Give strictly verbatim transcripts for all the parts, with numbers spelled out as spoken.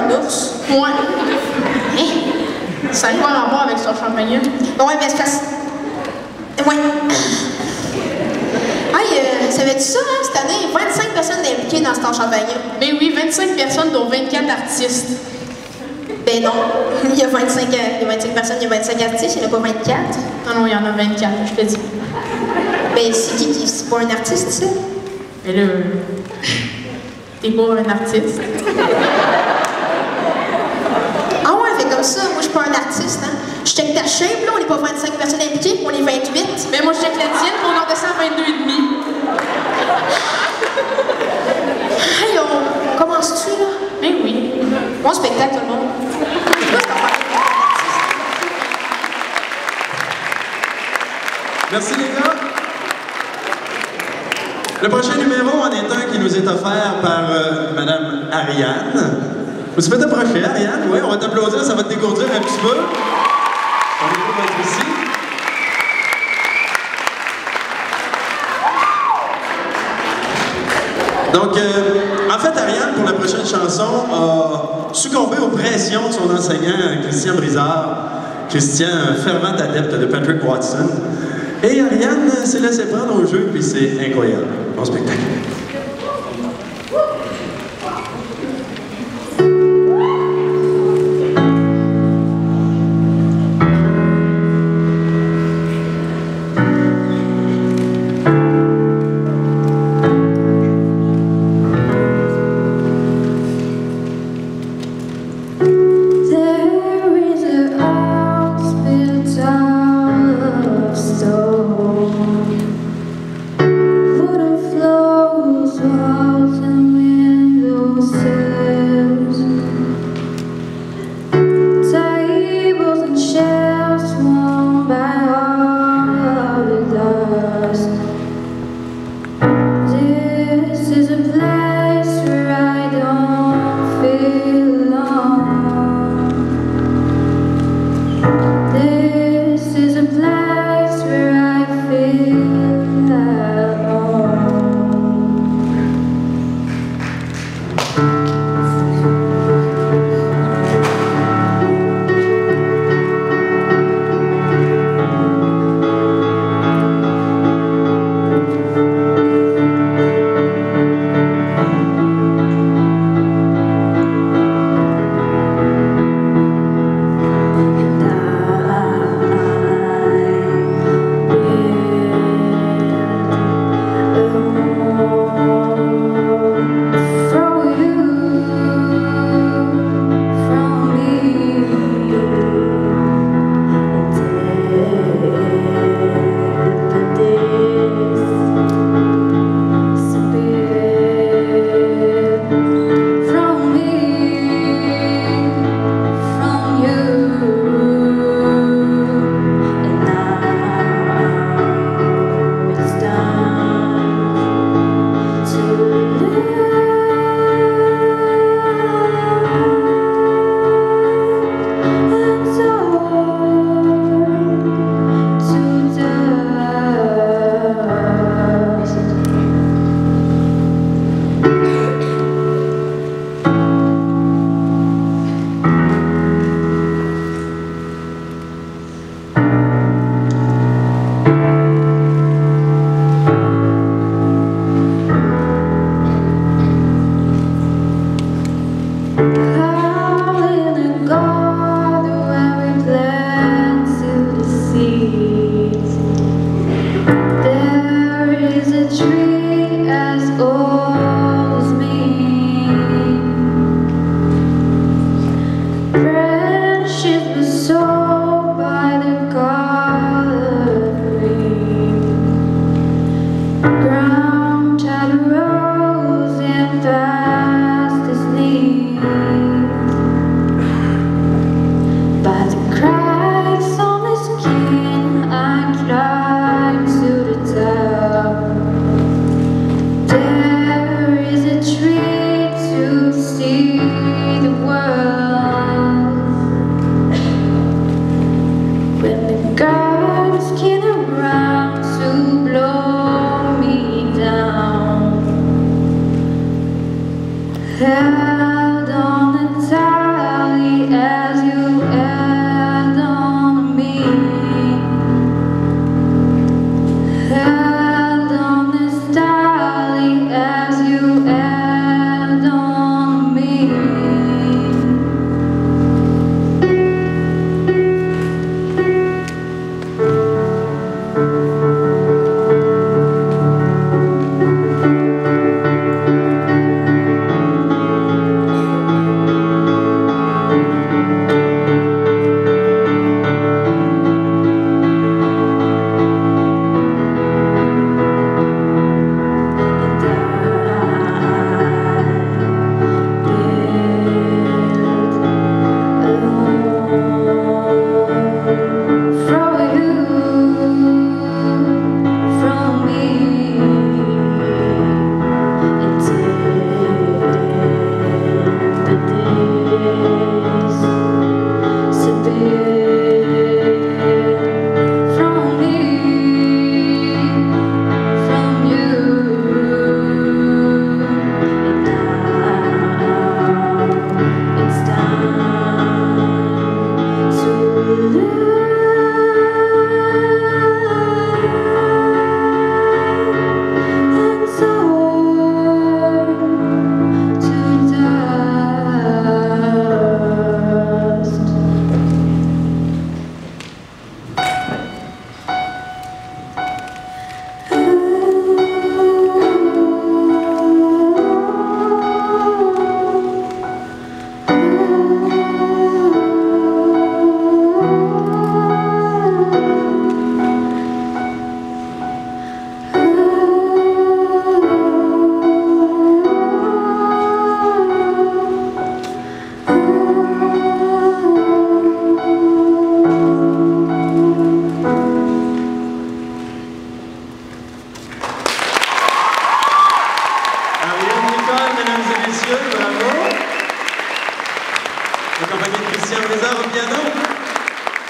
un ours. Ouais. Hein? Ça a quoi rapport avec son champagne? Ouais, mais c'est parce... Ouais. Hey, euh, savais-tu ça, hein, cette année? vingt-cinq personnes impliquées dans ce temps champagne. Ben oui, vingt-cinq personnes, dont vingt-quatre artistes. Ben non. Il y a vingt-cinq, euh, il y a vingt-cinq personnes, il y a vingt-cinq artistes, il n'y en a pas vingt-quatre. Non, non, il y en a vingt-quatre, je te dis. Ben c'est qui qui... C'est pas un artiste, ça? Mais là, t'es pas un artiste. Ah ouais, fait comme ça, moi je suis pas un artiste, hein. Je check ta shape, là, on n'est pas vingt-cinq personnes impliquées, on est vingt-huit. Mais moi, je check la tienne, puis on en descend à vingt-deux et demi. Hey, on, on commence-tu, là? Ben oui. Bon spectacle, tout le monde. C'est quoi cette affaire? Merci les gars. Le prochain numéro en est un qui nous est offert par euh, Madame Ariane. Vous se faites approcher, Ariane? Oui, on va t'applaudir, ça va te dégourdir un petit peu. On va être ici. Donc, euh, en fait, Ariane, pour la prochaine chanson, a succombé aux pressions de son enseignant, Christian Brizard. Christian, un fervent adepte de Patrick Watson. Et Ariane s'est laissée prendre au jeu, puis c'est incroyable. Bon spectacle. Flows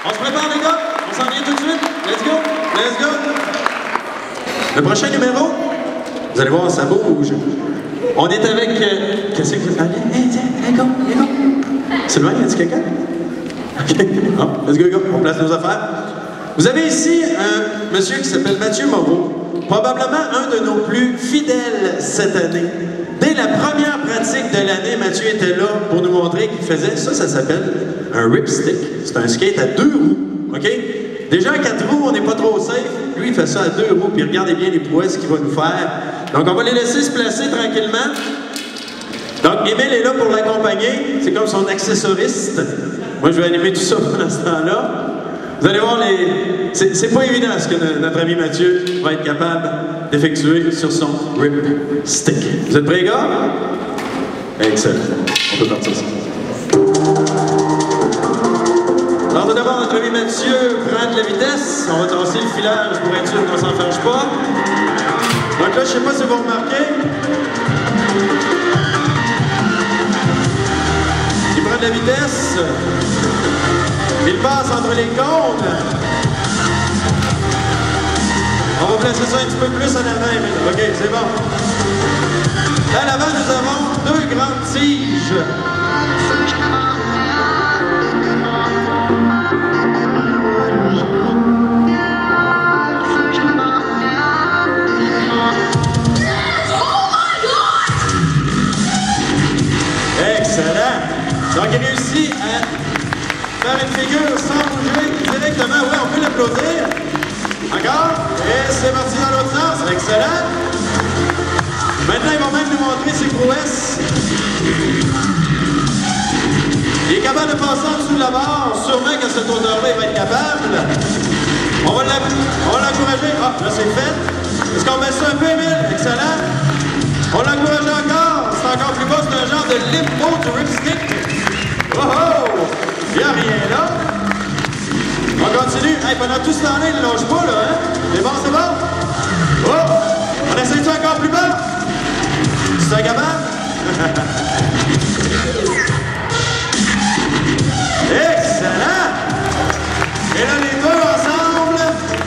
On se prépare, les gars? On s'en vient tout de suite? Let's go! Let's go! Le prochain numéro, vous allez voir, ça bouge. On est avec... Euh, Qu'est-ce que vous... Allez, hey, tiens, hey, go, hey, go. Sylvain, y a-t-il quelqu'un? OK. Oh, let's go, go. On place nos affaires. Vous avez ici un monsieur qui s'appelle Mathieu Moreau, probablement un de nos plus fidèles cette année. Dès la première pratique de l'année, Mathieu était là pour nous montrer qu'il faisait ça, ça s'appelle un ripstick. C'est un skate à deux roues, OK? Déjà à quatre roues, on n'est pas trop safe. Lui, il fait ça à deux roues, puis regardez bien les prouesses qu'il va nous faire. Donc, on va les laisser se placer tranquillement. Donc, Émile est là pour l'accompagner. C'est comme son accessoriste. Moi, je vais animer tout ça pendant ce temps-là. Vous allez voir, les... c'est pas évident ce que notre ami Mathieu va être capable d'effectuer sur son rip stick. Vous êtes prêts, gars? Excellent. On peut partir ça. Alors, tout d'abord, notre ami Mathieu prend de la vitesse. On va tasser le filage pour être sûr qu'on s'en fâche pas. Donc là, je sais pas si vous remarquez. Il prend de la vitesse. Il passe entre les cônes. On va placer ça un petit peu plus en avant. OK, c'est bon. À l'avant, nous avons deux grandes tiges. Excellent. Donc, il réussit à faire une figure sans bouger directement. Oui, on peut l'applaudir. Encore. Et c'est parti dans l'autre sens. Excellent. Maintenant, il va même nous montrer ses prouesses. Il est capable de passer en dessous de la barre. Sûrement qu'à cette hauteur-là, il va être capable. On va l'encourager. Ah, là, c'est fait. Est-ce qu'on met ça un peu, Émile? Excellent. On l'encourage encore. C'est encore plus bas. C'est un genre de limbo to ripstick. Oh oh! Il n'y a rien là. On continue. Hey, pendant tout ce temps-là, il ne lâche pas, là, hein? C'est bon, c'est bon? Oh! On essaie-tu encore plus bas? C'est un gamin? Excellent! Et là, les deux ensemble.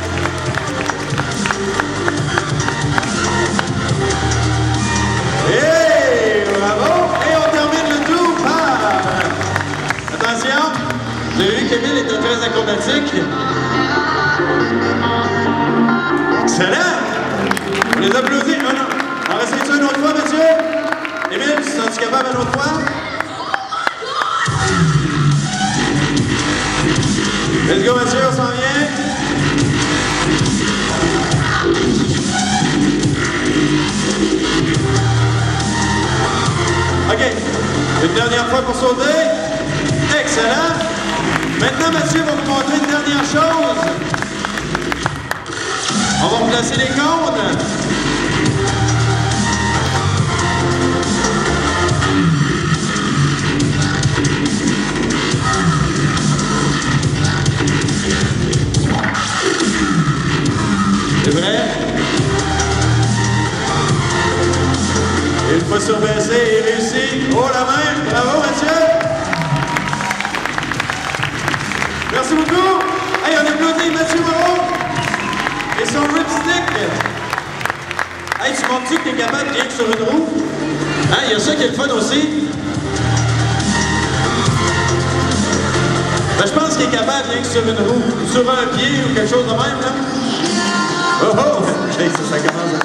Et bravo! Et on termine le tout par... Attention! Vous avez vu qu'Émile était très acrobatique. Excellent! On les applaudit. Non, non. On va essayer ça une autre fois, Mathieu? Émile, tu sens-tu capable une autre fois? Let's go, Mathieu, on s'en vient. OK. Une dernière fois pour sauter. Excellent. Maintenant, Mathieu va vous montrer une dernière chose. On va replacer les cônes. C'est vrai? Une fois surbaissé et réussi. Oh, la main! Bravo, Mathieu! Merci beaucoup! Hey, on applaudit Mathieu Moreau et son ripstick. Hey, tu montres-tu que t'es capable rien que sur une roue? Hein, il y a ça qui est le fun aussi. Ben, je pense qu'il est capable rien que sur une roue. Sur un pied ou quelque chose de même, là. Oh oh! Hey, ça, ça commence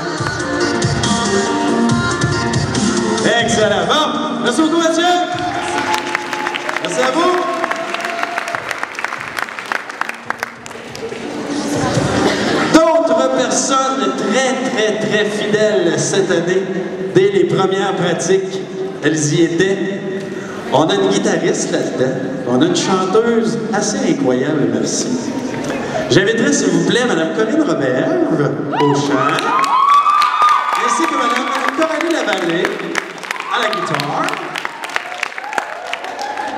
à... Excellent! Bon! Merci beaucoup, Mathieu! Merci à vous! D'autres personnes très, très, très fidèles cette année, dès les premières pratiques, elles y étaient. On a une guitariste là-dedans. On a une chanteuse assez incroyable, merci. J'inviterai, s'il vous plaît, Mme Corinne Robert au chant, ainsi que Mme Coralie Lavallée à la guitare.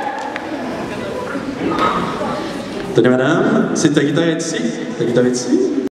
Tenez, madame, c'est ta guitare est ici. Ta guitare est ici.